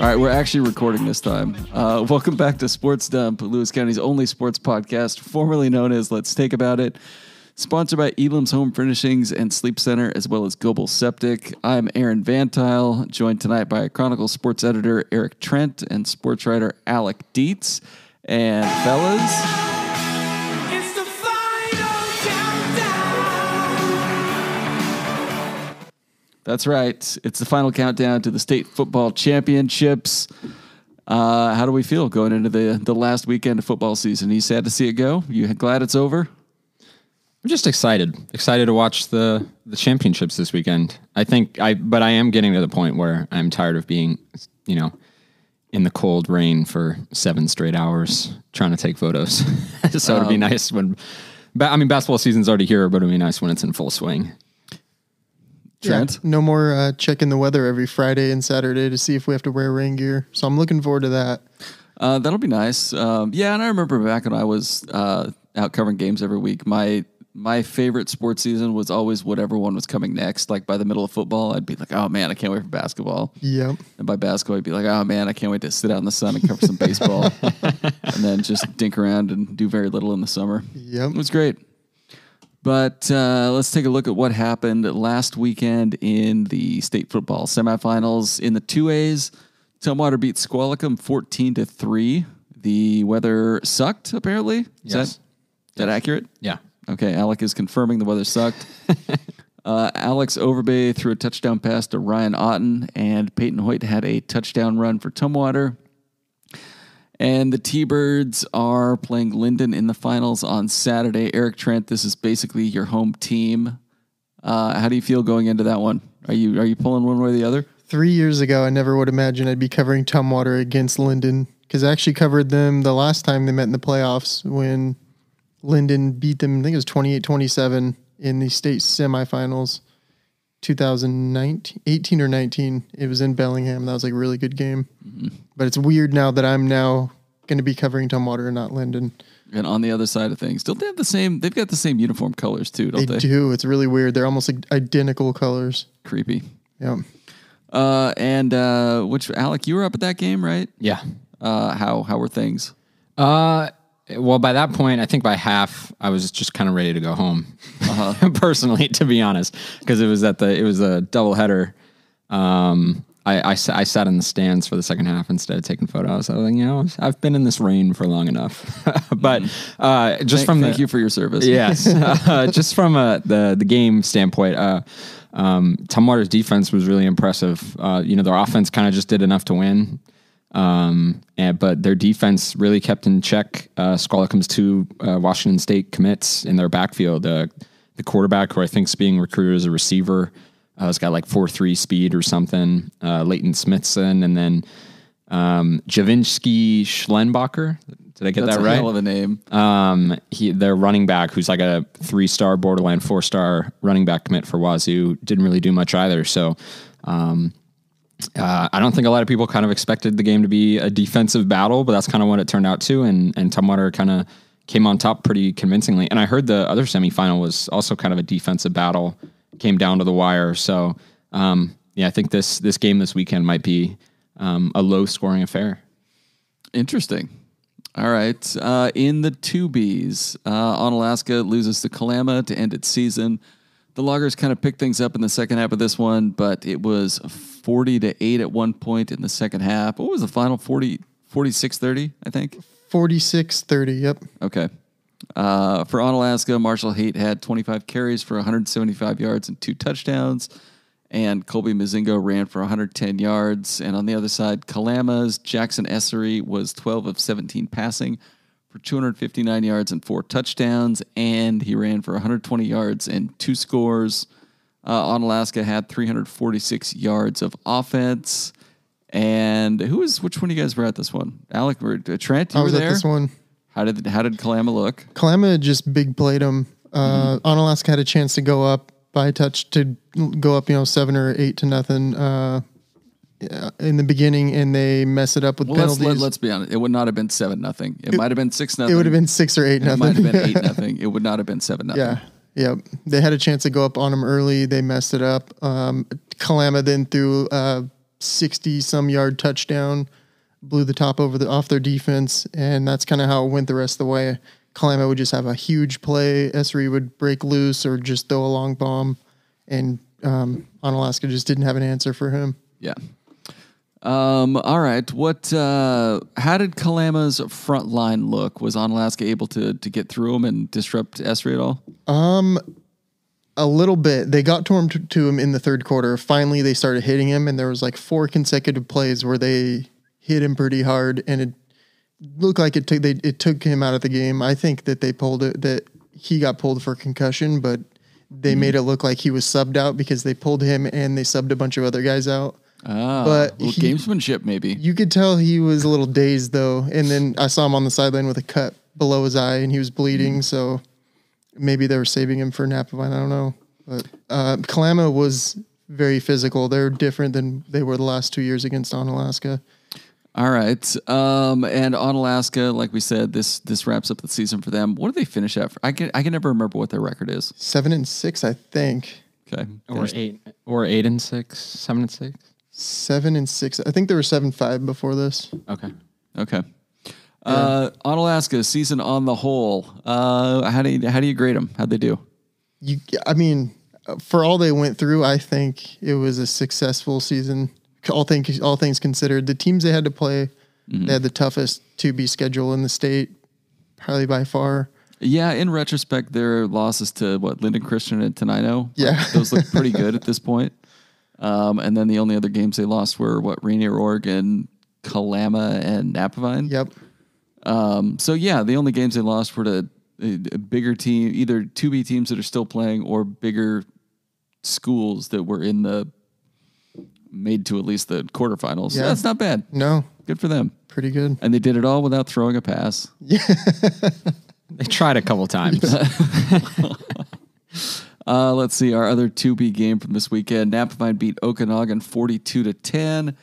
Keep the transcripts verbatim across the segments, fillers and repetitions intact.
All right, we're actually recording this time. Uh, welcome back to Sports Dump, Lewis County's only sports podcast, formerly known as Let's Take About It. Sponsored by Elam's Home Furnishings and Sleep Center, as well as Global Septic. I'm Aaron Vantile, joined tonight by Chronicle sports editor Eric Trent and sports writer Alec Dietz. And fellas, It's the final countdown. that's right. It's the final countdown to the state football championships. Uh, how do we feel going into the, the last weekend of football season? Are you sad to see it go? You glad it's over? I'm just excited, excited to watch the, the championships this weekend. I think I, but I am getting to the point where I'm tired of being, you know, in the cold rain for seven straight hours trying to take photos. So um, it'd be nice when, I mean, basketball season's already here, but it'd be nice when it's in full swing. Trent? Yeah, no more uh, checking the weather every Friday and Saturday to see if we have to wear rain gear. So I'm looking forward to that. Uh, that'll be nice. Um, yeah, and I remember back when I was uh, out covering games every week, my My favorite sports season was always whatever one was coming next. Like by the middle of football, I'd be like, oh man, I can't wait for basketball. Yep. And by basketball, I'd be like, oh man, I can't wait to sit out in the sun and cover some baseball. And then just dink around and do very little in the summer. Yep. It was great. But uh, let's take a look at what happened last weekend in the state football semifinals. In the two A's, Tumwater beat Squalicum fourteen to three. The weather sucked, apparently. Is Yes. that, is that accurate? Yeah. Okay, Alec is confirming the weather sucked. uh, Alex Overbay threw a touchdown pass to Ryan Otten, and Peyton Hoyt had a touchdown run for Tumwater. And the T-Birds are playing Linden in the finals on Saturday. Eric Trent, this is basically your home team. Uh, how do you feel going into that one? Are you are you pulling one way or the other? Three years ago, I never would imagine I'd be covering Tumwater against Linden because I actually covered them the last time they met in the playoffs when Linden beat them, I think it was twenty-eight twenty-seven in the state semifinals, two thousand nineteen, eighteen or nineteen. It was in Bellingham. That was like a really good game. Mm-hmm. But it's weird now that I'm now going to be covering Tumwater and not Linden. And on the other side of things, don't they have the same, they've got the same uniform colors too, don't they? They do. It's really weird. They're almost like identical colors. Creepy. Yeah. Uh, and uh, which, Alec, you were up at that game, right? Yeah. Uh, how how were things? Uh, well, by that point, I think by half, I was just kind of ready to go home. Uh-huh. Personally, to be honest, because it was at the it was a doubleheader. Um, I, I I sat in the stands for the second half instead of taking photos. I was like, you know, I've been in this rain for long enough. But uh, just thank, from thank the, you for your service. Yes, uh, just from uh, the the game standpoint, uh, um, Tumwater's defense was really impressive. Uh, you know, their offense kind of just did enough to win. Um, and, but their defense really kept in check. Uh, Squalicum's two uh, Washington State commits in their backfield. Uh, the quarterback, who I think is being recruited as a receiver, uh, has got like four three speed or something. Uh, Leighton Smithson, and then um, Javinsky Schlenbacher. Did I get That's that a right? hell of a name. Um, he, their running back, who's like a three-star, borderline four-star running back commit for Wazoo, didn't really do much either. So, um, Uh, I don't think a lot of people kind of expected the game to be a defensive battle, but that's kind of what it turned out to. And, and Tumwater kind of came on top pretty convincingly. And I heard the other semifinal was also kind of a defensive battle, came down to the wire. So, um, yeah, I think this, this game this weekend might be um, a low scoring affair. Interesting. All right. Uh, in the two Bs, uh, Onalaska loses to Kalama to end its season. The Loggers kind of picked things up in the second half of this one, but it was forty to eight at one point in the second half. What was the final? forty, forty-six thirty, I think? forty-six thirty, yep. Okay. Uh, for Onalaska, Marshall Haight had twenty-five carries for one hundred seventy-five yards and two touchdowns, and Colby Mazingo ran for one hundred ten yards. And on the other side, Kalama's Jackson Essery was twelve of seventeen passing for two hundred fifty-nine yards and four touchdowns, and he ran for one hundred twenty yards and two scores. Uh, Onalaska had three hundred forty-six yards of offense. And who was, which one of you guys were at this one? Alec, were, uh, Trent, you I were was there? at this one. How did how did Kalama look? Kalama just big played them. Uh, mm-hmm. Onalaska had a chance to go up by a touch to go up, you know, seven or eight to nothing uh, in the beginning, and they mess it up with well, penalties. Let's, let, let's be honest. It would not have been seven nothing. It, it might have been six nothing. It would have been six or eight nothing. nothing. It might have been eight nothing. It would not have been seven nothing. Yeah. Yeah, they had a chance to go up on them early. They messed it up. Um, Kalama then threw uh, sixty some yard touchdown, blew the top over the off their defense, and that's kind of how it went the rest of the way. Kalama would just have a huge play. Esri would break loose or just throw a long bomb, and um, Onalaska just didn't have an answer for him. Yeah. Um, all right. What? Uh, how did Kalama's front line look? Was Onalaska able to to get through him and disrupt Esri at all? Um, a little bit. They got to him to, to him in the third quarter. Finally, they started hitting him, and there was like four consecutive plays where they hit him pretty hard, and it looked like it took they it took him out of the game. I think that they pulled it that he got pulled for concussion, but they mm-hmm. made it look like he was subbed out because they pulled him and they subbed a bunch of other guys out. Ah, but little he, gamesmanship maybe. You could tell he was a little dazed though, and then I saw him on the sideline with a cut below his eye, and he was bleeding. Mm-hmm. So maybe they were saving him for Napavine. I don't know, but uh, Kalama was very physical. They're different than they were the last two years against Onalaska. All right. Um, and Onalaska, like we said, this this wraps up the season for them. What do they finish at? For? I can I can never remember what their record is. Seven and six, I think. Okay. Or Finished. eight or eight and six, seven and six. Seven and six. I think they were seven five before this. Okay. Okay. Yeah. Uh, Onalaska season on the whole. Uh, how do you, how do you grade them? How'd they do? You, I mean, for all they went through, I think it was a successful season. All things all things considered, the teams they had to play, mm-hmm. they had the toughest two B schedule in the state, probably by far. Yeah, in retrospect, their losses to what Linden Christian and Tenino, yeah, like, those look pretty good at this point. Um, and then the only other games they lost were what Rainier, Oregon, Kalama, and Napavine. Yep. Um, so yeah, the only games they lost were to a, a bigger team, either two B teams that are still playing or bigger schools that were in the made to at least the quarterfinals. Yeah. That's not bad. No. Good for them. Pretty good. And they did it all without throwing a pass. Yeah. They tried a couple times. uh, let's see. Our other two B game from this weekend. Napavine beat Okanagan forty-two to ten.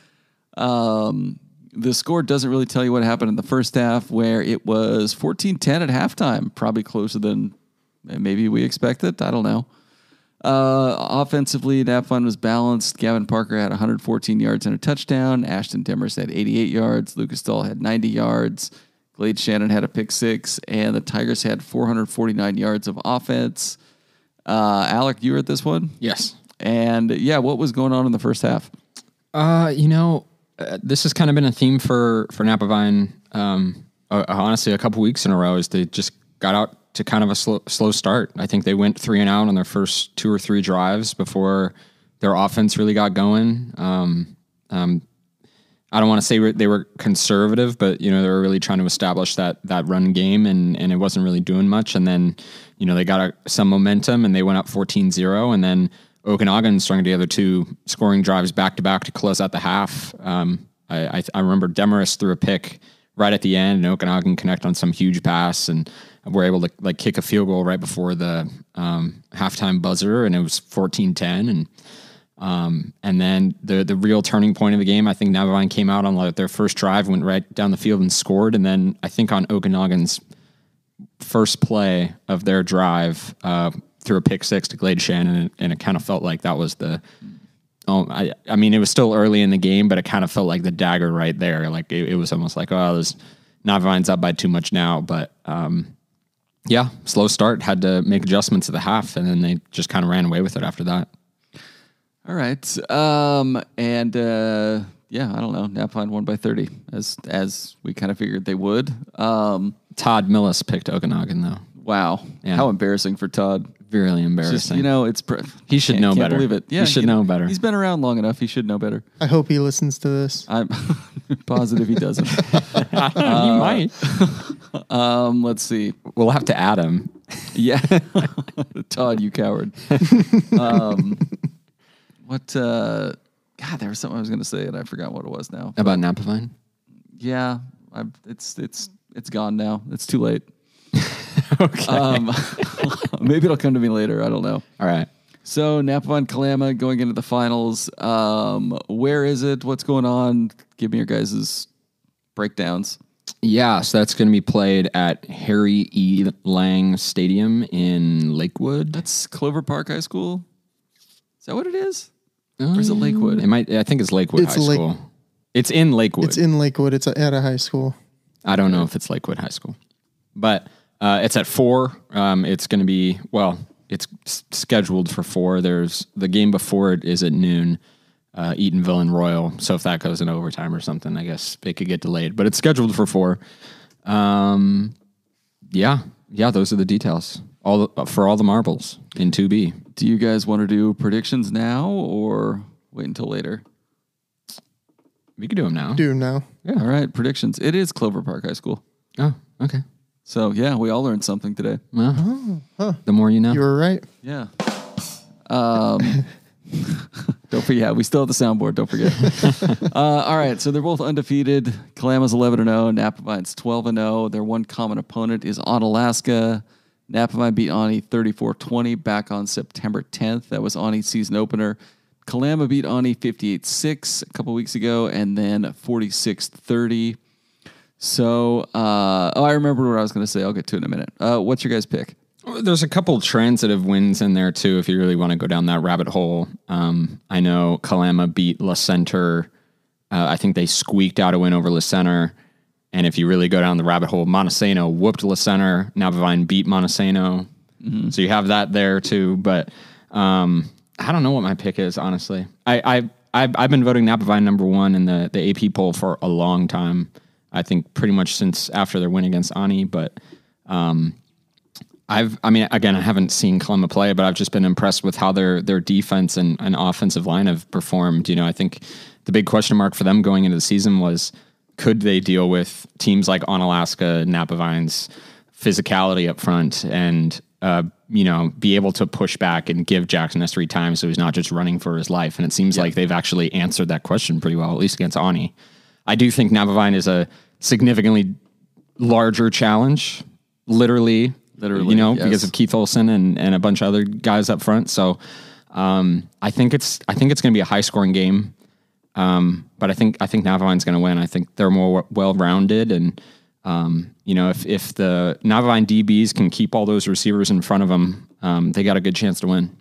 Um, the score doesn't really tell you what happened in the first half, where it was fourteen ten at halftime. Probably closer than maybe we expected. I don't know. Uh, offensively, Napavine was balanced. Gavin Parker had one hundred fourteen yards and a touchdown. Ashton Demers had eighty-eight yards. Lucas Dahl had ninety yards. Glade Shannon had a pick six. And the Tigers had four hundred forty-nine yards of offense. Uh, Alec, you were at this one? Yes. And, yeah, what was going on in the first half? Uh, you know, uh, this has kind of been a theme for, for Napavine, um, uh, honestly, a couple weeks in a row, is they just got out to kind of a slow, slow start. I think they went three and out on their first two or three drives before their offense really got going. Um, um, I don't want to say they were conservative, but you know they were really trying to establish that that run game, and and it wasn't really doing much. And then you know they got a, some momentum, and they went up fourteen zero, and then Okanagan strung together two scoring drives back to back to close out the half. Um, I, I I remember Demarest threw a pick right at the end, and Okanagan connect on some huge pass, and we're able to like kick a field goal right before the um, halftime buzzer, and it was fourteen ten. And um, and then the the real turning point of the game, I think Napavine came out on like their first drive, went right down the field and scored. And then I think on Okanagan's first play of their drive, uh, threw a pick six to Glade Shannon, and, and it kind of felt like that was the. Oh, I I mean, it was still early in the game, but it kind of felt like the dagger right there. Like it, it was almost like, oh, there's Napavine's up by too much now, but. Um, Yeah, slow start, had to make adjustments at the half, and then they just kind of ran away with it after that. All right. Um, and, uh, yeah, I don't know. Napavine won by thirty, as as we kind of figured they would. Um, Todd Millis picked Okanagan, though. Wow. Yeah. How embarrassing for Todd. Really embarrassing. Just, you know, it's... Pr- he should can't, know can't better. believe it. Yeah, he should he, know better. He's been around long enough. He should know better. I hope he listens to this. I'm positive he doesn't. uh, he might. Um, let's see. We'll have to add him. Yeah. Todd, you coward. um, what, uh, God, there was something I was going to say and I forgot what it was now. About Napavine? Yeah. I've, it's, it's, it's gone now. It's too late. Okay. Um, maybe it'll come to me later. I don't know. All right. So Napavine Kalama going into the finals. Um, where is it? What's going on? Give me your guys' breakdowns. Yeah, so that's going to be played at Harry E. Lang Stadium in Lakewood. That's Clover Park High School. Is that what it is? Or is it Lakewood? It might. I think it's Lakewood It's High Lake- School. It's in Lakewood. It's in Lakewood. It's at a high school. I don't know if it's Lakewood High School, but uh, it's at four. Um, it's going to be well. It's s- scheduled for four. There's the game before it is at noon. Uh, Eatonville and Royal. So if that goes in overtime or something, I guess it could get delayed. But it's scheduled for four. Um, yeah, yeah. Those are the details. All the, for all the marbles in two B. Do you guys want to do predictions now or wait until later? We could do them now. Do 'em now. Yeah. All right, predictions. It is Clover Park High School. Oh, okay. So, yeah, we all learned something today. Well, the more you know. You were right. Yeah. Um, don't forget, yeah, we still have the soundboard. Don't forget. uh, all right, so they're both undefeated. Kalama's eleven and oh. Napavine's twelve and oh. Their one common opponent is Onalaska. Napavine beat Ani thirty-four twenty back on September tenth. That was Ani's season opener. Kalama beat Ani fifty-eight six a couple weeks ago, and then forty-six thirty. So, uh, oh, I remember what I was going to say. I'll get to it in a minute. Uh, what's your guys' pick? There's a couple transitive wins in there, too, if you really want to go down that rabbit hole. Um, I know Kalama beat La Center. Uh, I think they squeaked out a win over La Center. And if you really go down the rabbit hole, Montesano whooped La Center. Napavine beat Montesano. Mm-hmm. So you have that there, too. But um, I don't know what my pick is, honestly. I, I, I've, I've been voting Napavine number one in the, the A P poll for a long time. I think pretty much since after their win against Ani. But um, I've, I mean, again, I haven't seen Kalama play, but I've just been impressed with how their their defense and, and offensive line have performed. You know, I think the big question mark for them going into the season was, could they deal with teams like Onalaska, Napavine's physicality up front and, uh, you know, be able to push back and give Jackson Essery time so he's not just running for his life. And it seems yeah. like they've actually answered that question pretty well, at least against Ani. I do think Napavine is a significantly larger challenge, literally, literally, you know, yes. because of Keith Olson and, and a bunch of other guys up front. So um, I think it's I think it's going to be a high scoring game. Um, but I think I think Navavine's going to win. I think they're more well rounded, and um, you know, if if the Navavine D Bs can keep all those receivers in front of them, um, they got a good chance to win.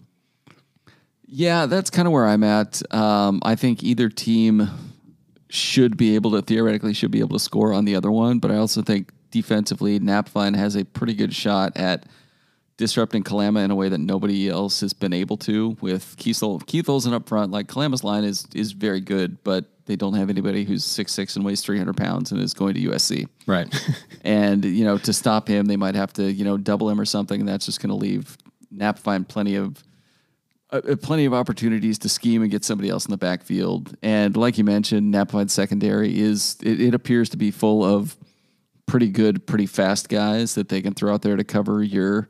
Yeah, that's kind of where I'm at. Um, I think either team should be able to theoretically should be able to score on the other one, but I also think defensively, Napavine has a pretty good shot at disrupting Kalama in a way that nobody else has been able to. With Keith, Keith Olsen up front, like Kalama's line is is very good, but they don't have anybody who's six six and weighs three hundred pounds and is going to U S C. Right. And, you know, to stop him, they might have to, you know, double him or something, and that's just going to leave Napavine plenty of Uh, plenty of opportunities to scheme and get somebody else in the backfield. And like you mentioned, Napavine's secondary is, it, it appears to be full of pretty good, pretty fast guys that they can throw out there to cover your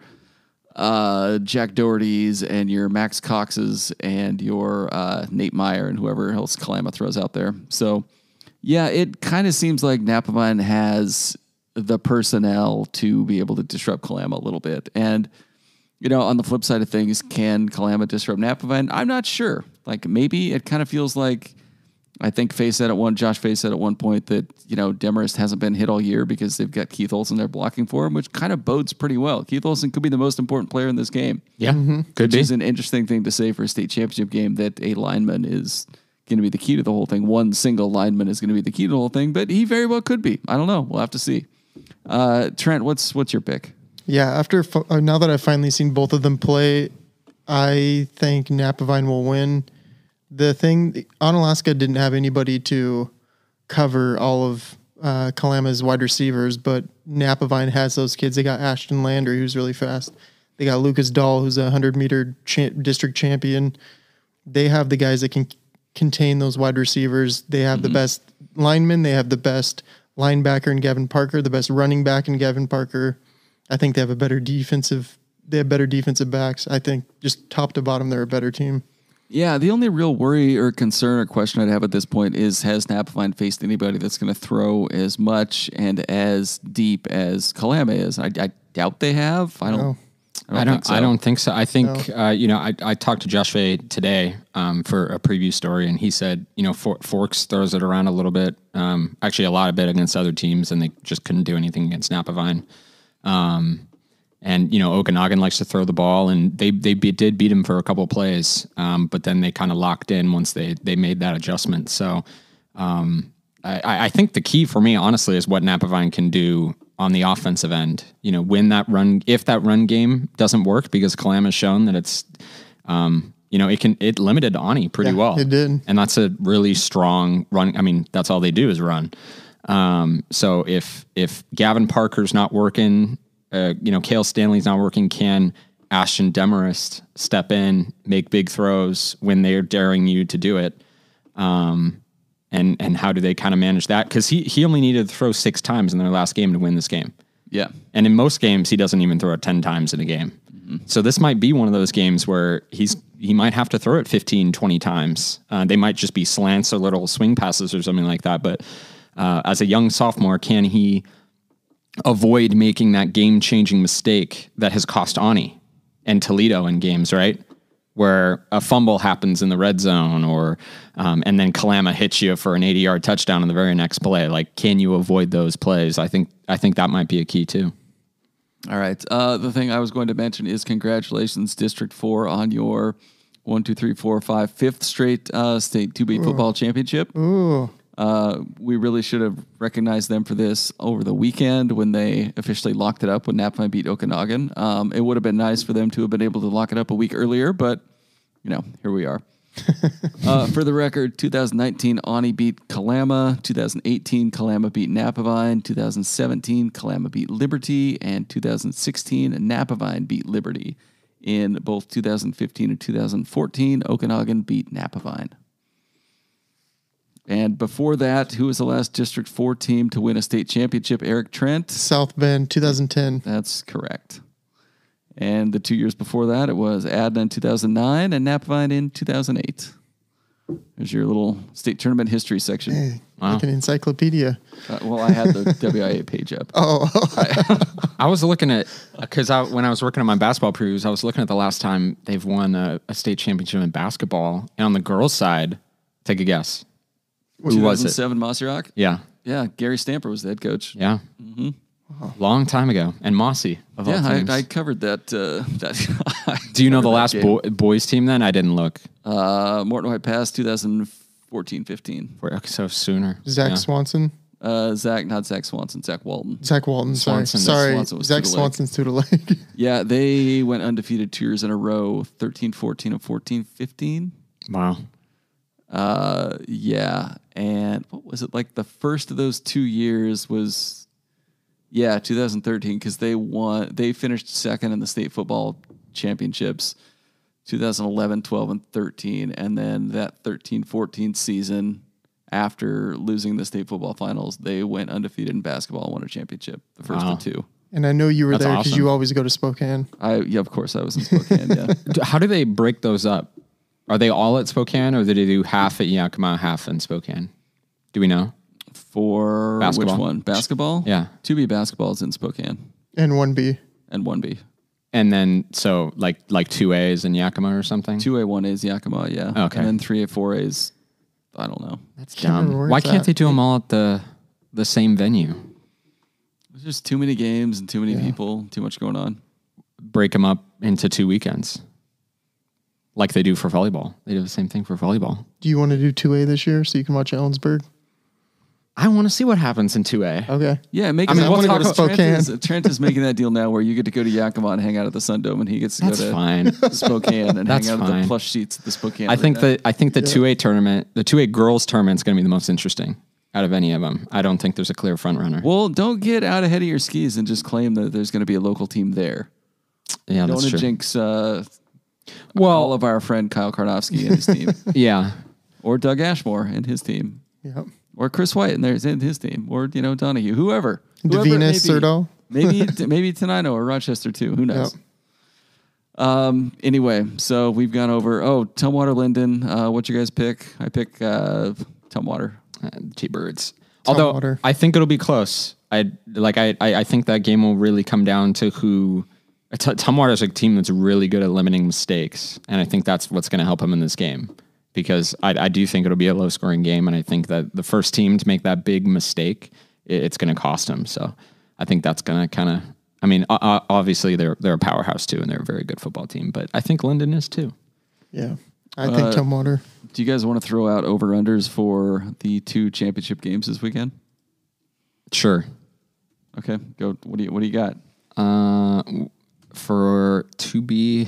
uh, Jack Doherty's and your Max Cox's and your uh, Nate Meyer and whoever else Kalama throws out there. So, yeah, it kind of seems like Napavine has the personnel to be able to disrupt Kalama a little bit. And you know, on the flip side of things, can Kalama disrupt Napavine? I'm not sure. Like, maybe it kind of feels like, I think Faye said at one, Josh Faye said at one point that, you know, Demarest hasn't been hit all year because they've got Keith Olsen there blocking for him, which kind of bodes pretty well. Keith Olsen could be the most important player in this game. Yeah, mm-hmm. could which be. Which is an interesting thing to say for a state championship game, that a lineman is going to be the key to the whole thing. One single lineman is going to be the key to the whole thing, but he very well could be. I don't know. We'll have to see. Uh, Trent, what's what's your pick? Yeah, after uh, now that I've finally seen both of them play, I think Napavine will win. The thing, Onalaska didn't have anybody to cover all of uh, Kalama's wide receivers, but Napavine has those kids. They got Ashton Landry, who's really fast. They got Lucas Dahl, who's a hundred-meter cha- district champion. They have the guys that can c- contain those wide receivers. They have mm-hmm. the best linemen. They have the best linebacker in Gavin Parker, the best running back in Gavin Parker. I think they have a better defensive. They have better defensive backs. I think just top to bottom, they're a better team. Yeah, the only real worry or concern or question I'd have at this point is, has Napavine faced anybody that's going to throw as much and as deep as Kalama is? I, I doubt they have. I don't. No. I don't. I don't. think so. I don't think so. I think No. uh, you know. I, I talked to Josh Fay today um, for a preview story, and he said, you know, For- Forks throws it around a little bit. Um, actually, a lot of bit against other teams, and they just couldn't do anything against Napavine. Um, And, you know, Okanagan likes to throw the ball, and they they be, did beat him for a couple of plays, um, but then they kind of locked in once they they made that adjustment. So um, I, I think the key for me, honestly, is what Napavine can do on the offensive end. You know, when that run, if that run game doesn't work, because Kalam has shown that it's, um, you know, it can it limited Ani pretty Yeah, well. it did. And that's a really strong run. I mean, that's all they do is run. Um, so if if Gavin Parker's not working, uh, you know, Cale Stanley's not working, can Ashton Demarest step in, make big throws when they're daring you to do it? Um, and and how do they kind of manage that? Because he he only needed to throw six times in their last game to win this game. Yeah. And in most games, he doesn't even throw it ten times in a game. Mm-hmm. So this might be one of those games where he's he might have to throw it fifteen, twenty times. Uh, they might just be slants or little swing passes or something like that. But uh, as a young sophomore, can he avoid making that game-changing mistake that has cost Ani and Toledo in games, right? Where a fumble happens in the red zone, or um, and then Kalama hits you for an eighty-yard touchdown in the very next play. Like, can you avoid those plays? I think I think that might be a key too. All right. Uh, the thing I was going to mention is congratulations, District Four, on your one, two, three, four, five, fifth straight uh, state two B football championship. Ooh. Uh, we really should have recognized them for this over the weekend when they officially locked it up when Napline beat Okanagan. Um, it would have been nice for them to have been able to lock it up a week earlier, but, you know, here we are. uh, for the record, two thousand nineteen, Ani beat Kalama. two thousand eighteen, Kalama beat Napavine. two thousand seventeen, Kalama beat Liberty. And two thousand sixteen, Napavine beat Liberty. In both two thousand fifteen and two thousand fourteen, Okanagan beat Napavine. And before that, who was the last District four team to win a state championship? Eric Trent. South Bend, two thousand ten. That's correct. And the two years before that, it was Adna in two thousand nine and Napavine in two thousand eight. There's your little state tournament history section. Hey, Wow. like an encyclopedia. Uh, well, I had the W I A page up. Oh, I was looking at, because I, when I was working on my basketball previews, I was looking at the last time they've won a, a state championship in basketball. And on the girls' side, take a guess. Who was it? two thousand seven Mossy Rock? Yeah. Yeah, Gary Stamper was the head coach. Yeah. Long time ago. And Mossy, of all Yeah, teams. I, I covered that. Uh, that Do you know the covered that last game. boy, boys team then? I didn't look. Uh, Morton White Pass, two thousand fourteen fifteen. For, okay, so sooner. Zach Yeah. Swanson. Uh, Zach, not Zach Swanson, Zach Walton. Zach Walton. Sorry. Swanson. Sorry. Swanson was Zach Tudor Lake. Swanson's Tudor Lake. Yeah, they went undefeated two years in a row, thirteen fourteen and fourteen fifteen. Wow. Uh, yeah. And what was it? Like the first of those two years was, yeah, two thousand thirteen, because they won, they finished second in the state football championships, two thousand eleven, twelve, and thirteen. And then that thirteen fourteen season, after losing the state football finals, they went undefeated in basketball and won a championship, the first Wow. of two. And I know you were That's there because awesome. you always go to Spokane. I, yeah, of course, I was in Spokane, yeah. D- How do they break those up? Are they all at Spokane, or do they do half at Yakima, half in Spokane? Do we know? For Basketball. which one? Basketball? Yeah. two B basketball is in Spokane, And one B. and one B. And then, so like like two A is in Yakima or something? two A, one A is Yakima, yeah. Okay. And then three A, four A is, I don't know. That's Can't remember dumb. where Why it's can't at. they do them all at the the same venue? There's just too many games and too many people, too much going on. Break them up into two weekends, like they do for volleyball. They do the same thing for volleyball. Do you want to do two A this year so you can watch Ellensburg? I want to see what happens in two A. Okay. Yeah, make I mean, that- we'll Trent talk is- about Trent Spokane. is, Trent is making that deal now where you get to go to Yakima and hang out at the Sun Dome, and he gets to That's go to fine. Spokane and That's hang out at fine. the plush seats at the Spokane. I think Arena. that I think the two A tournament, the two A girls tournament, is going to be the most interesting out of any of them. I don't think there's a clear front runner. Well, don't get out ahead of your skis and just claim that there's going to be a local team there. yeah, Don't that's want to true. jinx uh, well, all of our friend Kyle Karnofsky and his team, yeah, or Doug Ashmore and his team, Yep. or Chris White and there's in his team, or you know Donahue, whoever, whoever it Davina may be. Serdo. maybe maybe Tenino or Rochester too. Who knows? Yep. Um. Anyway, so we've gone over. Oh, Tumwater Linden. Uh, what you guys pick? I pick uh, Tumwater. uh, T-Birds. Although Tumwater. I think it'll be close. I like. I, I I think that game will really come down to who. T- Tumwater is a team that's really good at limiting mistakes, and I think that's what's going to help them in this game. Because I, I do think it'll be a low-scoring game, and I think that the first team to make that big mistake, it, it's going to cost them. So I think that's going to kind of I mean, uh, obviously they're they're a powerhouse too, and they're a very good football team. But I think Linden is too. Yeah, I think Uh, Tumwater. Do you guys want to throw out over-unders for the two championship games this weekend? Sure. Okay, go. What do you What do you got? Uh, for to be,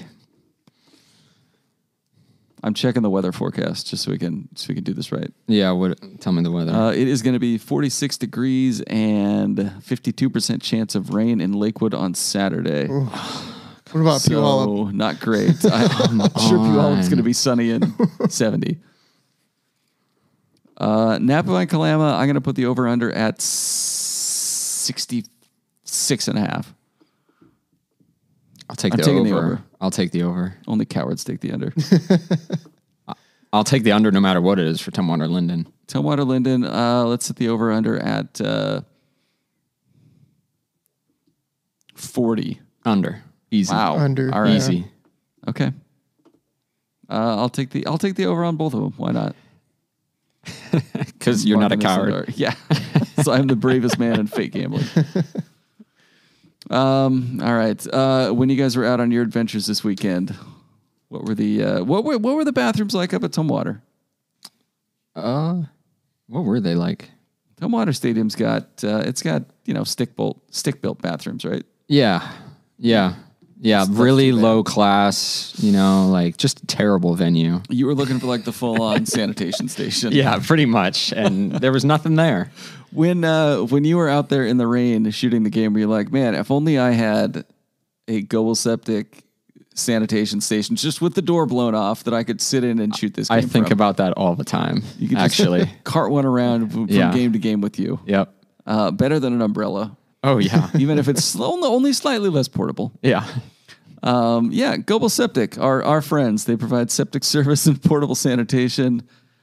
I'm checking the weather forecast just so we can so we can do this right. yeah. What? Tell me the weather. Uh, it is going to be forty-six degrees and fifty-two percent chance of rain in Lakewood on Saturday. What about So Puyallup? not great. I, I'm not sure Puyallup's going to be sunny and seventy. Uh, Napa and Kalama, I'm going to put the over under at sixty-six and a half. I'll take I'm the taking over. the over. I'll take the over. Only cowards take the under. I'll take the under no matter what it is for Tumwater Linden. Tumwater Linden, uh, let's set the over under at uh, forty. Under. Easy. Wow. Under, All right. Easy. Okay. Uh, I'll take the I'll take the over on both of them. Why not? Because you're not a Marking this coward. under. Yeah. So I'm the bravest man in fake gambling. Um. All right. Uh, when you guys were out on your adventures this weekend, what were the uh, what were what were the bathrooms like up at Tumwater? Uh, what were they like? Tumwater Stadium's got uh, it's got you know stick bolt stick built bathrooms, right? Yeah. Yeah. Yeah. That's really too bad. low class, you know, like just a terrible venue. You were looking for like the full on sanitation station. Yeah, pretty much. And there was nothing there. When uh, when you were out there in the rain shooting the game, were you like, man, if only I had a Goble Septic sanitation station just with the door blown off that I could sit in and shoot this game I think from. about that all the time, You could just actually. cart one around from Yeah. game to game with you. Yep. Uh, better than an umbrella, Oh, yeah. even if it's only only slightly less portable. Yeah. Um, yeah, Goble Septic, our, our friends, they provide septic service and portable sanitation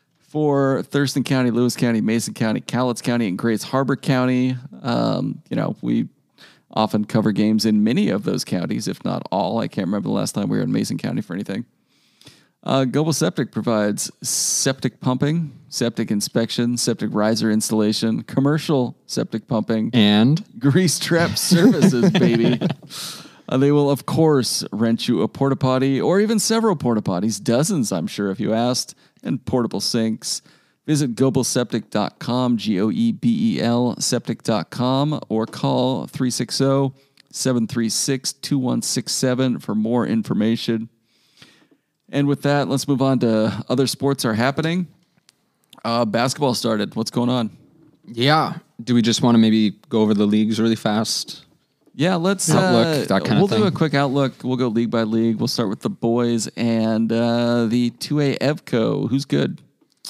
for Thurston County, Lewis County, Mason County, Cowlitz County, and Grace Harbor County. Um, you know, we often cover games in many of those counties, if not all. I can't remember the last time we were in Mason County for anything. Uh, Goble Septic provides septic pumping, septic inspection, septic riser installation, commercial septic pumping, And grease trap services, baby. Uh, they will, of course, rent you a porta potty or even several porta potties, dozens, I'm sure, if you asked, and portable sinks. Visit goble septic dot com, G O E B E L septic dot com, or call three six zero, seven three six, two one six seven for more information. And with that, let's move on to other sports are happening. Uh, basketball started. What's going on? yeah, do we just want to maybe go over the leagues really fast? Yeah, let's Outlook, uh, that kind we'll of do thing. a quick outlook. We'll go league by league. We'll start with the boys and uh, the two A Evco. Who's good?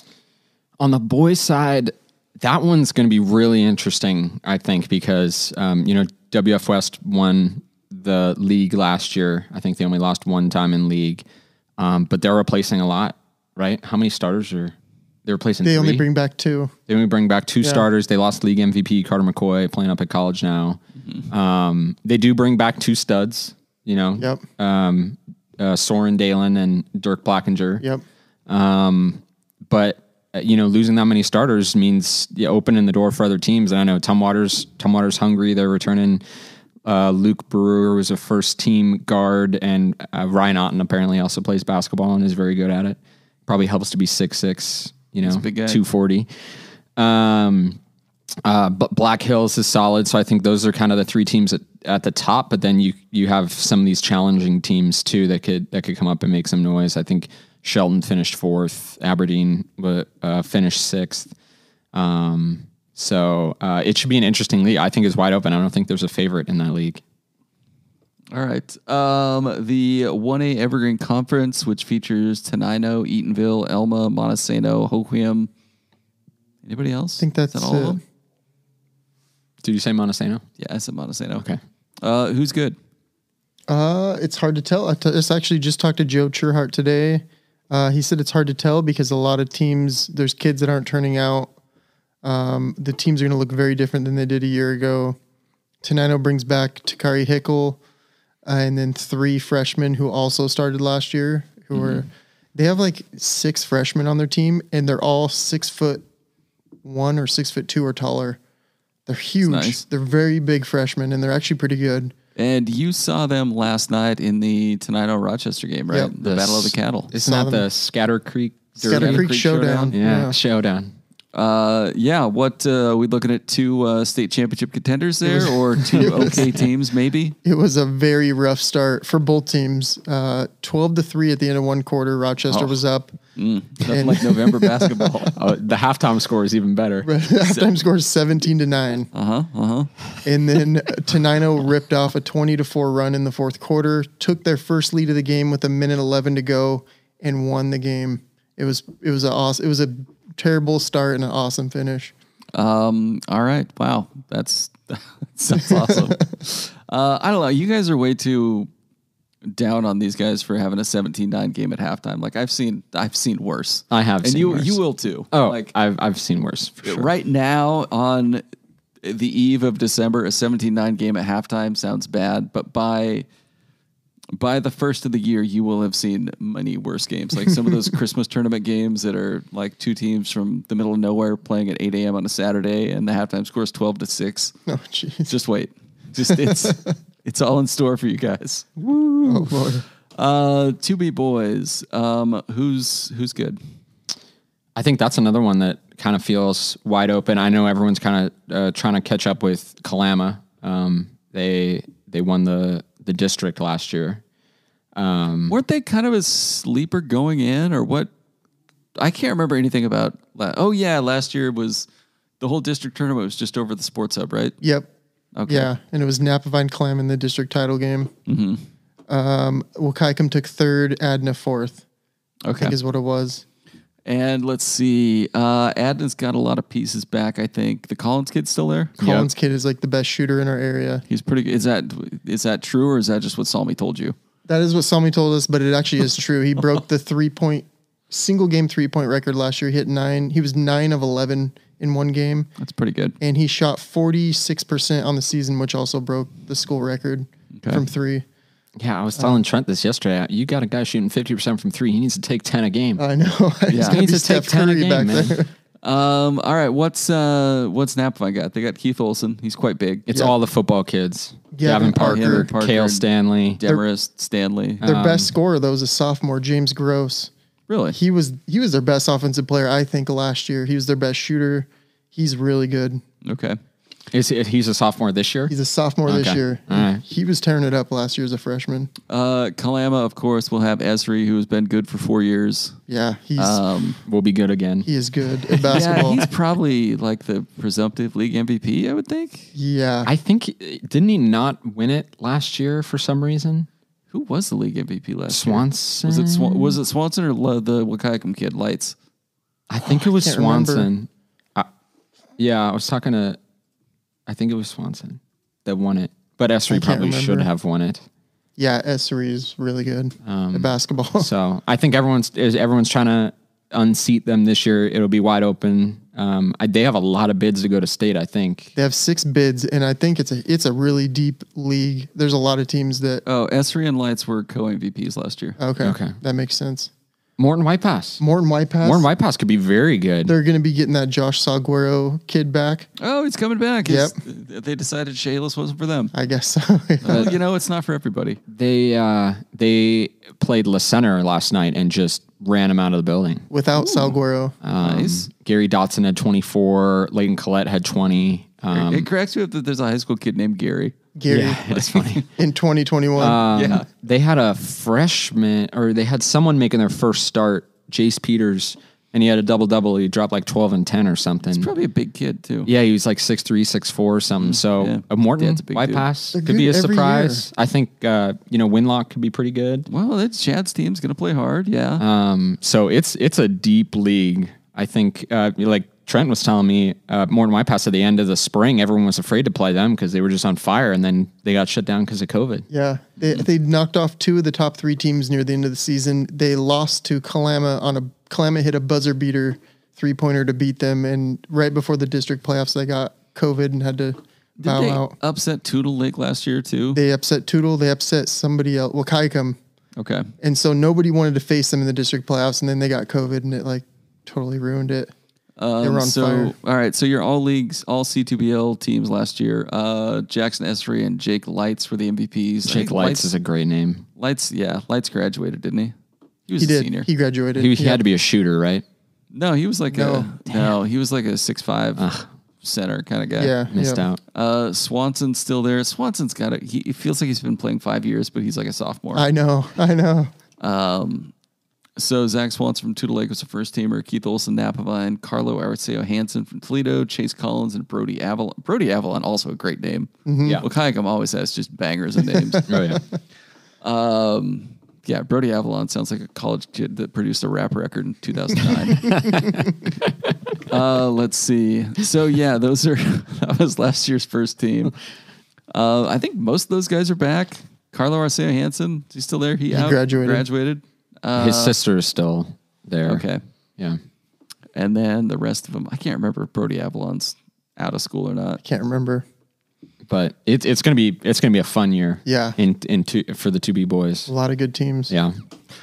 On the boys' side, that one's going to be really interesting, I think, because, um, you know, W F West won the league last year. I think they only lost one time in league, um, but they're replacing a lot, right? How many starters are they're replacing? They three? only bring back two. They only bring back two Yeah. starters. They lost league M V P Carter McCoy, playing up at college now. Mm-hmm. Um, they do bring back two studs, you know, Yep. um, uh, Soren Dalen and Dirk Blackinger. Yep. Um, but uh, you know, losing that many starters means yeah, opening the door for other teams. And I know Tumwater's Tumwater's hungry. They're returning. Uh, Luke Brewer was a first team guard, and uh, Ryan Otten apparently also plays basketball and is very good at it. Probably helps to be six six, you know, a big guy. two forty. Um, uh, but Black Hills is solid, so I think those are kind of the three teams at, at the top. But then you you have some of these challenging teams too that could that could come up and make some noise. I think Shelton finished fourth, Aberdeen uh, finished sixth. Um, so uh, it should be an interesting league. I think it's wide open. I don't think there's a favorite in that league. All right. Um, the one A Evergreen Conference, which features Tenino, Eatonville, Elma, Montesano, Hoquiam. Anybody else? I think that's Is that all of it. them? Did you say Montesano? Yeah, I said Montesano. Okay. Uh, who's good? Uh, it's hard to tell. I t- just actually just talked to Joe Churhart today. Uh, he said it's hard to tell because a lot of teams, there's kids that aren't turning out. Um, the teams are going to look very different than they did a year ago. Tenino brings back Takari Hickel, uh, and then three freshmen who also started last year. Who Mm-hmm. were, they have like six freshmen on their team, and they're all six foot one or six foot two or taller. They're huge. nice. They're very big freshmen, and they're actually pretty good. And you saw them last night in the Tenino Rochester game, right? Yep. The Battle of the Cattle. Isn't Saw that them. the Scatter Creek? Scatter Derby? Creek, Creek Showdown. Showdown. Yeah, Yeah. showdown. Uh, yeah. What uh, we looking at? Two uh, state championship contenders there, or two okay teams, maybe? It was a very rough start for both teams. Uh, twelve to three at the end of one quarter. Rochester Oh. was up. Mm, nothing like November basketball. Oh, the halftime score is even better. Halftime score is seventeen to nine. Uh huh. Uh huh. And then Tenino ripped off a twenty to four run in the fourth quarter, took their first lead of the game with a minute eleven to go, and won the game. It was it was a awesome, it was a terrible start and an awesome finish. Um. All right. Wow. That's that sounds awesome. uh, I don't know. You guys are way too down on these guys for having a seventeen nine game at halftime. Like I've seen, I've seen worse. I have and seen you worse. you will too. Oh, like I've I've seen worse for sure. right now on the eve of December, a seventeen nine game at halftime sounds bad, but by by the first of the year, you will have seen many worse games. Like some of those Christmas tournament games that are like two teams from the middle of nowhere playing at eight a.m. on a Saturday, and the halftime score is twelve to six. Oh, jeez. Just wait. Just it's it's all in store for you guys. Oh, boy. Uh, two B boys. Um, who's who's good? I think that's another one that kind of feels wide open. I know everyone's kind of uh, trying to catch up with Kalama. Um, they they won the the district last year. Um, Weren't they kind of a sleeper going in, or what? I can't remember anything about. La- oh yeah, last year was the whole district tournament was just over the Sports Hub, right? Yep. Okay. Yeah, and it was Napavine Clam in the district title game. Mm-hmm. Um, Wakaikum took third, Adna fourth. I Okay. think is what it was. And let's see. Uh, Adna's got a lot of pieces back. I think the Collins kid's still there. Collins kid is like the best shooter in our area. He's pretty good. Is that is that true, or is that just what Salmi told you? That is what Salmi told us, but it actually is true. He broke the three point single game three point record last year. He hit nine. He was nine of eleven in one game, That's pretty good. and he shot forty six percent on the season, which also broke the school record Okay. from three. yeah, I was telling Trent this yesterday. You got a guy shooting fifty percent from three. He needs to take ten a game. I know. He's Yeah. gonna He needs be to take Steph ten a Curry game, back man. there. Um. All right. What's uh What's Napavine got? They got Keith Olson. He's quite big. It's Yeah. all the football kids. Yeah, Gavin uh, Parker, Gavin Parker, Kale Stanley. Demarest Stanley. Their Um, best scorer though is a sophomore, James Gross. really? He was he was their best offensive player, I think, last year. He was their best shooter. He's really good. Okay. Is he, he's a sophomore this year? He's a sophomore this Okay. year. All right. He was tearing it up last year as a freshman. Uh, Kalama, of course, will have Esri, who has been good for four years. Yeah, he's Um, Will be good again. he is good at yeah, basketball. he's probably like the presumptive league M V P, I would think. Yeah, I think didn't he not win it last year for some reason? Who was the league M V P last Swanson. year? Was it Swan- was it Swanson or Lo- the Wakaikum kid, Lights? I think it was can't remember. Swanson. I, yeah, I was talking to. I think it was Swanson that won it, but I Esri can't probably should remember. have won it. yeah. Esri is really good Um, at basketball. So I think everyone's is everyone's trying to unseat them this year. It'll be wide open. Um, I, they have a lot of bids to go to state. I think. They have six bids, and I think it's a it's a really deep league. There's a lot of teams that. Oh, Esri and Lights were co-M V Ps last year. Okay, Okay. that makes sense. Morton White Pass. Morton White Pass. Morton White Pass could be very good. They're going to be getting that Josh Salguero kid back. Oh, he's coming back. Yep. It's- They decided Shayless wasn't for them. I guess so. Well, you know, it's not for everybody. They uh, they played La Center last night and just ran him out of the building. Without Salguero. Um, Nice. Gary Dotson had twenty-four. Leighton Collette had twenty. Um, it cracks me up that there's a high school kid named Gary. Gary yeah, it's funny. in twenty twenty-one. Um, Yeah. They had a freshman, or they had someone making their first start, Jace Peters, and he had a double double. He dropped like twelve and ten or something. Probably a big kid too. Yeah, he was like six three, six four or something. So yeah. a Morton Dad's a big White dude. Pass They're could be a good every surprise. I think uh, you know Winlock could be pretty good. Well, it's Chad's team's gonna play hard. Yeah. Um, so it's it's a deep league. I think uh, like Trent was telling me, uh, Morton White Pass at the end of the spring, everyone was afraid to play them because they were just on fire, and then they got shut down because of COVID. Yeah, they they knocked off two of the top three teams near the end of the season. They lost to Kalama on a Kalama hit a buzzer beater three pointer to beat them, and right before the district playoffs, they got COVID and had to Did bow they out. upset Tootle Lake last year too? They upset Tootle. They upset somebody else, Wakaikum, Okay. and so nobody wanted to face them in the district playoffs. And then they got COVID, and it like totally ruined it. Um, They were on so, fire. all right. So your all leagues, all C two B L teams last year. Uh, Jackson Essery and Jake Lights were the M V Ps. I Jake think Lights is a great name. Lights. Yeah, Lights graduated, didn't he? He was He a did. senior. He graduated. He, he Yeah. had to be a shooter, right? no, he was like No. a no. He was like a six five center kind of guy. Yeah. Missed yeah. out. Uh, Swanson's still there. Swanson's got it. He it feels like he's been playing five years, but he's like a sophomore. I know. I know. So Zach Swanson from Tudor Lake was a first teamer. Keith Olson, Napavine, Carlo Arceo Hansen from Toledo, Chase Collins, and Brody Avalon. Brody Avalon, also a great name. Yeah. Wahkiakum always has just bangers of names. Oh yeah. Yeah, Brody Avalon sounds like a college kid that produced a rap record in two thousand nine. uh, let's see. So yeah, those are that was last year's first team. Uh, I think most of those guys are back. Carlo Arceo Hansen, is he still there? He, out? graduated. Graduated. Uh, His sister is still there. okay. Yeah. And then the rest of them, I can't remember if Brody Avalon's out of school or not. Can't remember. But it's it's gonna be it's gonna be a fun year. Yeah. In in two, for the two B boys. A lot of good teams. Yeah.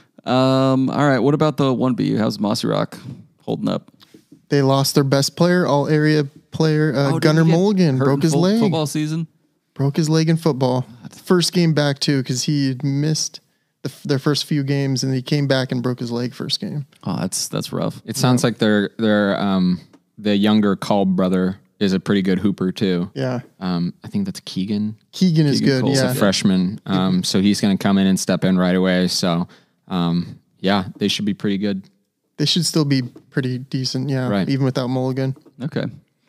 Um, all right. What about the one B? How's Mossy Rock holding up? They lost their best player, all area player, uh, Oh, did Gunnar he get Mulligan. hurt Broke in his full- leg. Football season. Broke his leg in football. First game back, too, because he had missed the, their first few games, and he came back and broke his leg first game. Oh, that's that's rough. It sounds like their their um the younger Kolb brother is a pretty good hooper too. Yeah. Um, I think that's Keegan. Keegan is Keegan good. Cole's a Yeah. A freshman. Um, so he's going to come in and step in right away. So, um, yeah, they should be pretty good. They should still be pretty decent. Yeah. Right. Even without Mulligan. Okay.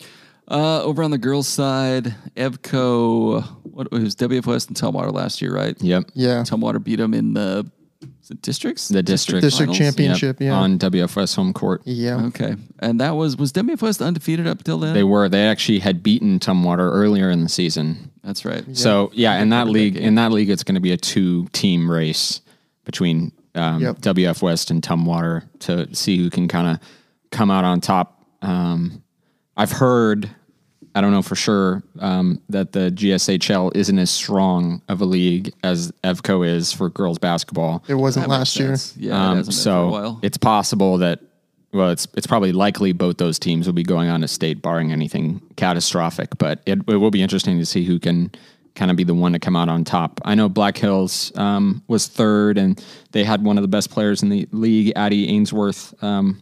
Uh, over on the girls' side, Evco, what it was W F West and Tumwater last year, right? Yep. Yeah. Tumwater beat them in the is it districts. The district, District finals? championship. Yep, Yeah. on W F S home court. yeah. Okay, and that was was W F West undefeated up till then. They were. They actually had beaten Tumwater earlier in the season. That's right. So yeah, in that covered that league, game. in that league, it's going to be a two-team race between um, Yep. W F West and Tumwater to see who can kind of come out on top. Um, I've heard, I don't know for sure, um, that the G S H L isn't as strong of a league as Evco is for girls basketball. It wasn't That makes last year. sense. Yeah, it Um, hasn't been for a so while. it's possible that, well, it's it's probably likely both those teams will be going on to state, barring anything catastrophic. But it, it will be interesting to see who can kind of be the one to come out on top. I know Black Hills um, was third, and they had one of the best players in the league, Addie Ainsworth, um,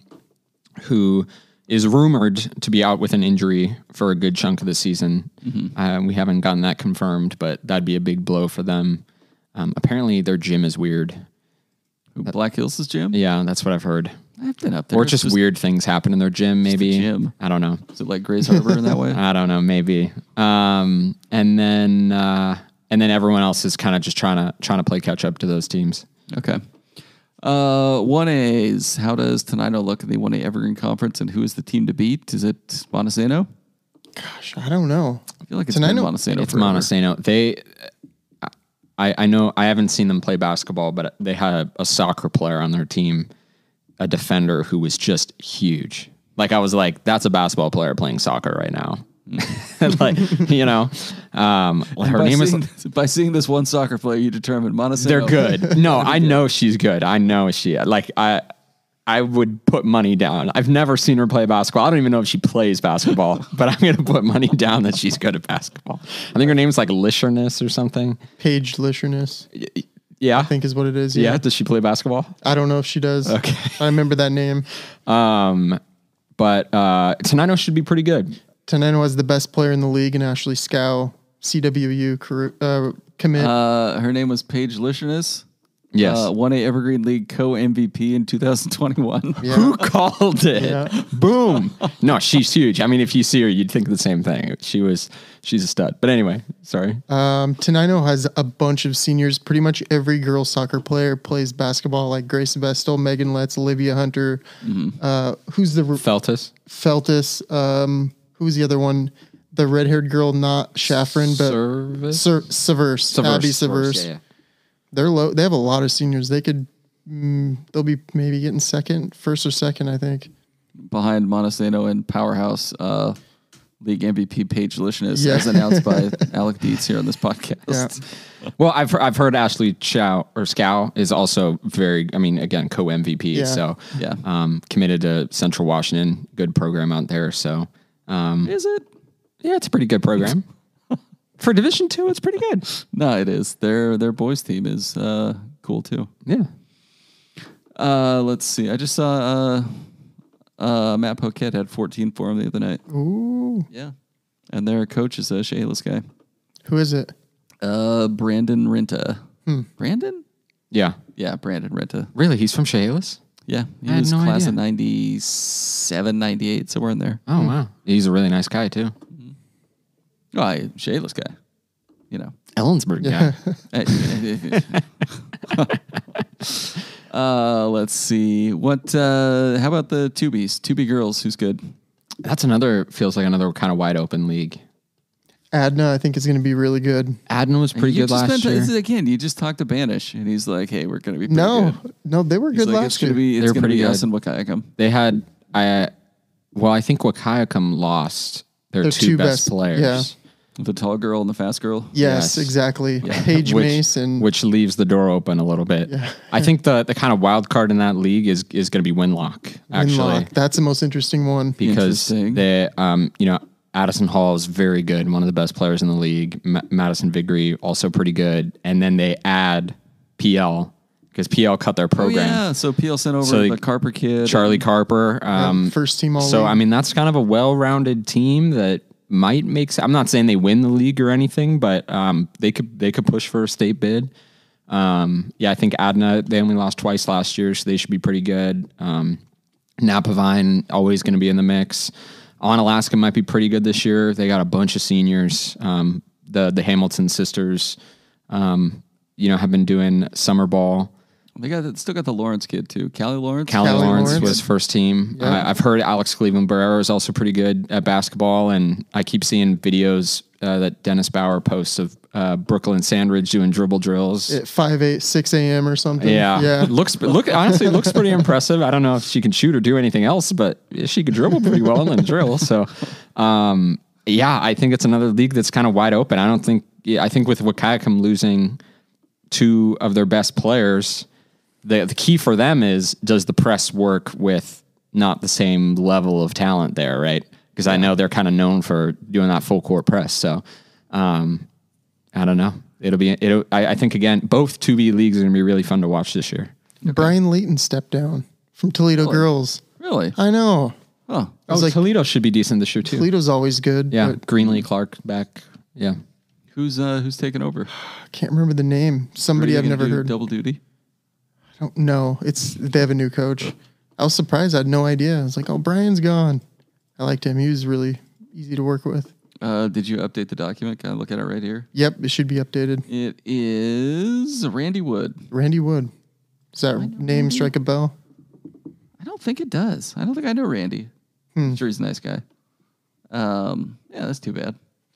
who is rumored to be out with an injury for a good chunk of the season. Mm-hmm. Uh, we haven't gotten that confirmed, but that'd be a big blow for them. Um, apparently, their gym is weird. Who, Black Hills' gym. Yeah, that's what I've heard. I've been up there. Or It's just, weird things happen in their gym, maybe. gym. I don't know. Is it like Grays Harbor in that way? I don't know, maybe. Um, and then uh, and then everyone else is kind of just trying to trying to play catch up to those teams. Okay. Uh, one A's. How does Tenino look in the one A Evergreen Conference, and who is the team to beat? Is it Montesano? Gosh, I don't know. I feel like it's Tenino- been Montesano. It's forever. Montesano. They, I I know I haven't seen them play basketball, but they had a, a soccer player on their team, a defender who was just huge. Like I was like, that's a basketball player playing soccer right now. Like you know, um, her by name is. seeing, by seeing this one soccer player, you determine Montesano. They're good. No, I know she's good. I know she like I I would put money down. I've never seen her play basketball. I don't even know if she plays basketball, but I'm going to put money down that she's good at basketball. I think her name's like Lisherness or something. Paige Lisherness, Yeah. I think is what it is. yeah. Yeah. Does she play basketball? I don't know if she does. Okay. I remember that name. Um, but uh, Tenino should be pretty good. Tenino was the best player in the league, and Ashley Scow, C W U career, uh, commit. Uh, her name was Paige Lisherness. Yes. Uh, one A Evergreen League co-M V P in two thousand twenty-one. Who called it? Yeah. Boom. No, she's huge. I mean, if you see her, you'd think the same thing. She was, she's a stud. But anyway, sorry. Um, Tenino has a bunch of seniors. Pretty much every girls soccer player plays basketball, like Grace Vestal, Megan Letts, Olivia Hunter. Uh, who's the Feltus. Feltus? Um, who's the other one? The red-haired girl, not Shaffrin, but Service. Ser- Severse, Abby Severse. Yeah, yeah. They're low. They have a lot of seniors. They could. Mm, they'll be maybe getting second, first or second, I think. Behind Montesano and Powerhouse. Uh, league M V P Paige Lishness, Yeah. as announced by Alec Dietz here on this podcast. Yeah. Well, I've I've heard Ashley Chow or Scow is also very. I mean, again, co M V P. Yeah. So Yeah. um, committed to Central Washington. Good program out there. So um, Is it? yeah, it's a pretty good program for Division Two. It's pretty good. No, it is. Their their boys team is uh, cool too. Yeah. Uh, let's see. I just saw uh, uh, Matt Poquette had fourteen for him the other night. Ooh. Yeah, and their coach is a Shayless guy. Who is it? Uh, Brandon Renta. Brandon? Yeah. Yeah, Brandon Renta. Really, he's from Chehalis? Yeah, he I had was no class idea. of ninety-seven, ninety-eight, somewhere in there. Oh wow, he's a really nice guy too. Oh, I Shayless guy. You know. Ellensburg guy. uh, let's see. What? Uh, how about the Tubies? Tubi girls. Who's good? That's another feels like another kind of wide open league. Adna, I think is going to be really good. Adnan was pretty You good just last spent- year. this is- Again, you just talked to Banish, and he's like, "Hey, we're going to be pretty No, good." no, they were He's good like, last it's gonna year. Be, They it's were going to pretty be good. us and Wakayakam. They had I, well, I think Wakayakam lost their Their two, two best, best- players. yeah. The tall girl and the fast girl. yes, Yes. exactly. Paige which, Mace and which leaves the door open a little bit. Yeah. I think the the kind of wild card in that league is is going to be Winlock actually, Winlock. That's the most interesting one. because Interesting. they um you know Addison Hall is very good, one of the best players in the league. Ma- Madison Vigry also pretty good, and then they add P L because P L cut their Oh, program. yeah. So P L sent over So, the Carper kid. Charlie Carper, um, first team all So league. I mean, that's kind of a well-rounded team that might make. s- I'm not saying they win the league or anything, but um, they could they could push for a state bid. Um, yeah, I think Adna they only lost twice last year, so they should be pretty good. Um, Napavine always going to be in the mix. On Alaska might be pretty good this year. They got a bunch of seniors. Um, the the Hamilton sisters, um, you know, have been doing summer ball. They got still got the Lawrence kid too. Callie Lawrence. Callie, Callie Lawrence, Lawrence. was first team. Uh, I've heard Alex Cleveland Barrera is also pretty good at basketball, and I keep seeing videos uh, that Dennis Bauer posts of uh, Brooklyn Sandridge doing dribble drills. at five, eight, six a.m. or something. yeah, Yeah. looks look honestly looks pretty impressive. I don't know if she can shoot or do anything else, but she could dribble pretty well in the drill. So, um, yeah, I think it's another league that's kind of wide open. I don't think. Yeah, I think with Wakayakam losing two of their best players, the the key for them is, does the press work with not the same level of talent there, right? Because I know they're kind of known for doing that full court press. So, um, I don't know. It'll be. It'll. I, I think again, both two B leagues are going to be really fun to watch this year. Brian Leighton stepped down from Toledo girls. Really? I know. Oh, Oh, was like- Toledo should be decent this year too. Toledo's always good. yeah, but Greenlee Clark back. Yeah, who's uh who's taking over? I can't remember the name. Are Somebody you I've gonna never do heard. Double duty. I don't know. It's they have a new coach. I was surprised. I had no idea. I was like, oh, Brian's gone. I liked him. He was really easy to work with. Uh, did you update the document? Can I look at it right here? Yep, it should be updated. It is Randy Wood. Randy Wood. Does that name strike a bell? I don't think it does. I don't think I know Randy. Hmm. I'm sure he's a nice guy. Um, yeah, that's too bad.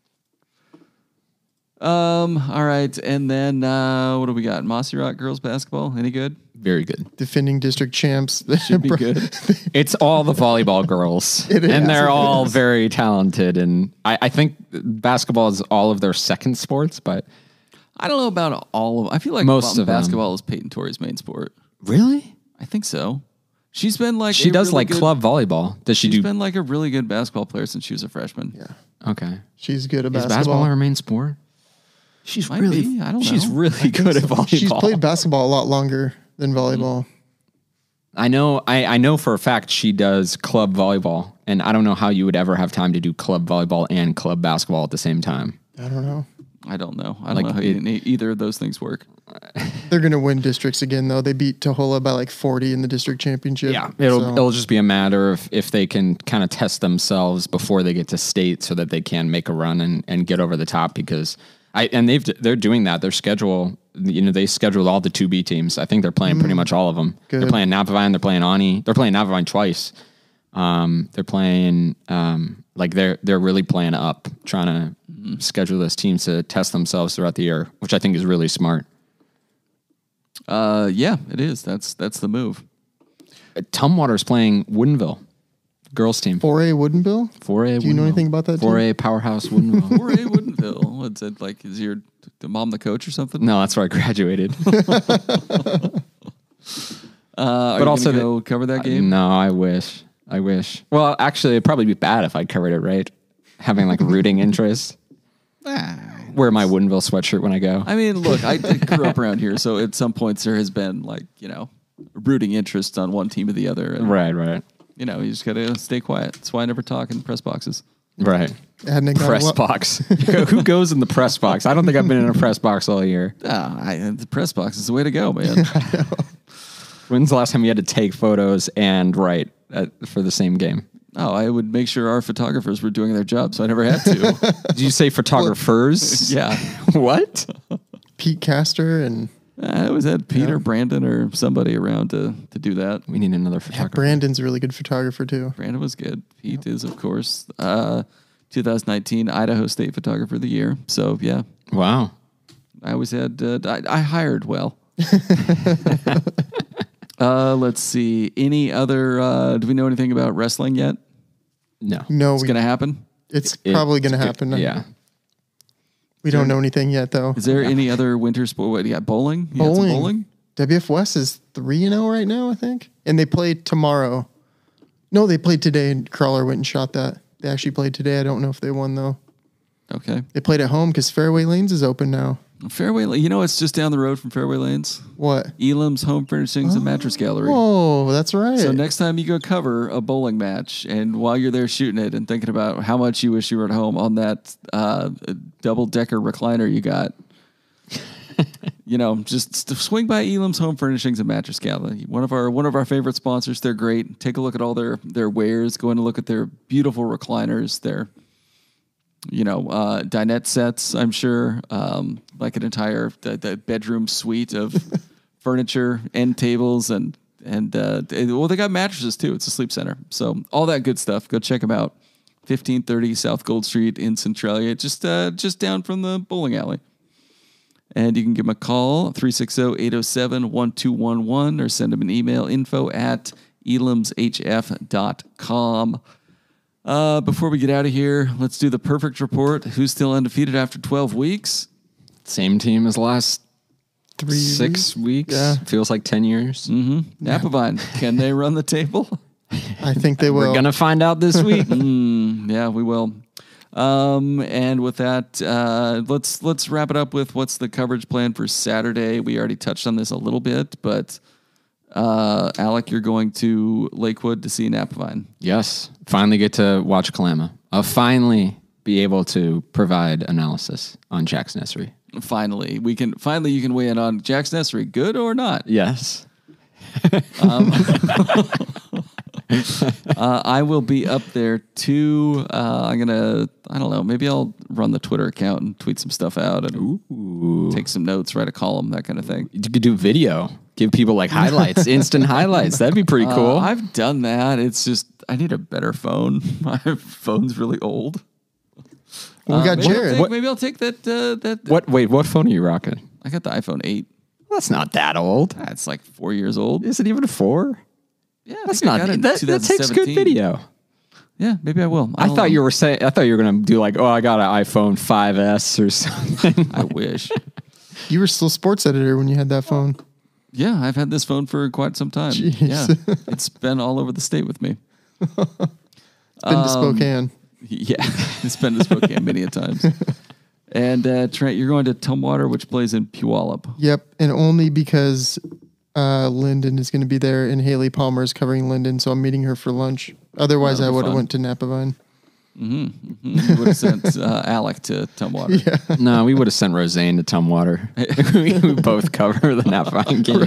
Um, all right, and then uh, what do we got? Mossy Rock girls basketball. Any good? very good. Defending district champs. Should be good. It's all the volleyball girls, It is. and they're It all is. very talented. And I, I think basketball is all of their second sports, but I don't know about all of them. I feel like Most ba- of them. basketball is Peyton Torrey's main sport. really, I think so. She's been like she a does really like good- club volleyball. Does she She's do? been like a really good basketball player since she was a freshman. Yeah, Okay, she's good at is basketball. basketball her main sport? She's Might really. be. I don't she's know. really good at volleyball. She's played basketball a lot longer than volleyball. I know. I, I know for a fact she does club volleyball, and I don't know how you would ever have time to do club volleyball and club basketball at the same time. I don't know. I don't know. I don't Like know how it- e- either of those things work. They're gonna win districts again though. They beat Tohola by like forty in the district championship. Yeah, it'll So, it'll just be a matter of if they can kind of test themselves before they get to state, so that they can make a run and, and get over the top. Because I and they've they're doing that. Their schedule, you know, they scheduled all the two B teams. I think they're playing pretty much all of them. They're Good. playing Napavine. They're playing Ani. They're playing Napavine twice. Um, they're playing um, like they're they're really playing up, trying to schedule those teams to test themselves throughout the year, which I think is really smart. Uh, yeah, it is. That's that's the move. Tumwater's playing Woodinville. girls team. four A Woodinville? four A. Do you know anything about that four A team? powerhouse Woodinville. four A Woodinville. What's it like? Is your the mom the coach or something? No, that's where I graduated. Uh, But but also also the- go cover that game. No, I wish. I wish. Well, actually, it'd probably be bad if I covered it right. Having like rooting interest. Wear my Woodinville sweatshirt when I go. I mean, look, I did- grew up around here, so at some points there has been like you know rooting interest on one team or the other. And, Right, right, You know, you just gotta stay quiet. That's why I never talk in press boxes. right. Hadn't it got a Press lot- box. Who goes in the press box? I don't think I've been in a press box all year. Ah, I, the press box is the way to go, man. When's the last time you had to take photos and write at, for the same game? Oh, I would make sure our photographers were doing their job, so I never had to. Did you say photographers? yeah, What? Pete Castor and I always had Peter, Brandon, or somebody around to to do that. We need another photographer. Brandon's a really good photographer too. Brandon was good. Pete is, of course, uh, twenty nineteen Idaho State Photographer of the Year. So yeah, Wow. I always had. Uh, I, I hired well. uh, let's see. Any other? Uh, do we know anything about wrestling yet? No. No, It's we, gonna happen. it's It- probably going to happen. Yeah. We don't know anything yet though. Is there any other winter sport? What, you got bowling? You got some Bowling. bowling? W F West is three and zero right now, I think, and they play tomorrow. No, they played today, and Crawler went and shot that. They actually played today. I don't know if they won though. Okay. They played at home because Fairway Lanes is open now. Fairway. La- You know, it's just down the road from Fairway Lanes. What? Elam's Home Furnishings and Mattress Gallery. Oh, that's right. So next time you go cover a bowling match, and while you're there shooting it and thinking about how much you wish you were at home on that uh, double decker recliner you got, you know, just st- swing by Elam's Home Furnishings and Mattress Gallery. One of our one of our favorite sponsors. They're great. Take a look at all their their wares. Go in and look at their beautiful recliners. Their you know, uh, dinette sets, I'm sure, um, like an entire the, the bedroom suite of furniture, end tables, and and uh, they- well, they got mattresses too. It's a sleep center, so all that good stuff. Go check them out. fifteen thirty South Gold Street in Centralia, just uh, just down from the bowling alley. And you can give them a call, three six zero, eight zero seven, one two one one, or send them an email, info at elams h f dot com. Uh, before we get out of here, let's do the perfect report. Who's still undefeated after twelve weeks? Same team as last Three six weeks. Yeah. Feels like ten years. Mm-hmm. Napavine. Can they run the table? I think they will. We're gonna find out this week. Mm, yeah, we will. Um, and with that, uh, let's let's wrap it up with what's the coverage plan for Saturday. We already touched on this a little bit, but uh, Alec, you're going to Lakewood to see Napavine. Yes. Finally get to watch Kalama. I'll finally be able to provide analysis on Jackson Essery. Finally, we can finally you can weigh in on Jackson Essery, good or not. Yes. Uh, I will be up there too. Uh, I'm gonna, I don't know, maybe I'll run the Twitter account and tweet some stuff out and Ooh. take some notes, write a column, that kind of thing. You could do video. Give people like highlights, instant highlights. That'd be pretty cool. Uh, I've done that. It's just I need a better phone. My phone's really old. Well, we Uh, got maybe I'll Jared. take- What- maybe I'll take that. Uh, that what? Wait, what phone are you rocking? I got the iPhone eight. That's not that old. That's like four years old. Is it even a four? Yeah, I That's think I not. got it in That, that takes good twenty seventeen. video. Yeah, maybe I will. I thought you were saying. I thought you were gonna do like, oh, I got an iPhone five S or something. I wish. You were still sports editor when you had that phone. Yeah, I've had this phone for quite some time. Jeez. Yeah, it's been all over the state with me. Been to Um, Spokane. Yeah, it's been to Spokane many a times. And uh, Trent, you're going to Tumwater, which plays in Puyallup. Yep, and only because uh, Lyndon is going to be there, and Haley Palmer is covering Lyndon, so I'm meeting her for lunch. Otherwise, That'll I be would have fun. went to Napavine. You would have sent uh, Alec to Tumwater. Yeah, No, we would have sent Roseanne to Tumwater. we, we both cover the Napavine game.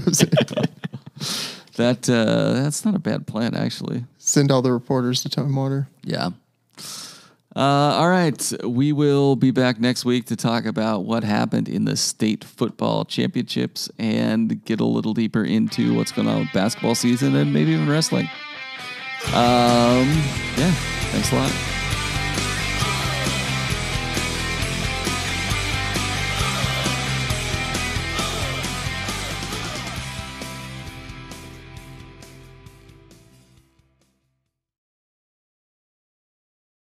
That uh, that's not a bad plan, actually. send all the reporters to Tumwater. Yeah. Uh, all right, we will be back next week to talk about what happened in the state football championships and get a little deeper into what's going on with basketball season and maybe even wrestling. Um, yeah, thanks a lot.